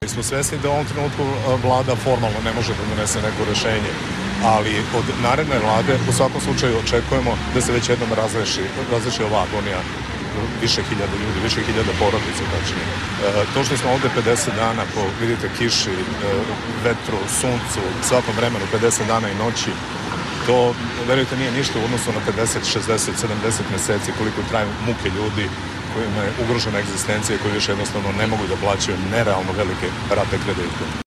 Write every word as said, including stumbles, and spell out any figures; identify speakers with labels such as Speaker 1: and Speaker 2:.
Speaker 1: Mi smo svesni da u ovom trenutku vlada formalno ne može da donese neko rešenje, ali od naredne vlade u svakom slučaju očekujemo da se već jednom razreši, razreši ova agonija više hiljada ljudi, više hiljada porodica tačnije. E, to što smo ovde pedeset dana po, vidite, kiši, e, vetru, suncu, svakom vremenu, pedeset dana i noći, to, verujte, nije ništa u odnosu na pedeset, šezdeset, sedamdeset meseci koliko traju muke ljudi kojima je ugrožena egzistencija i koji više jednostavno ne mogu da plaćaju nerealno velike rate kredita.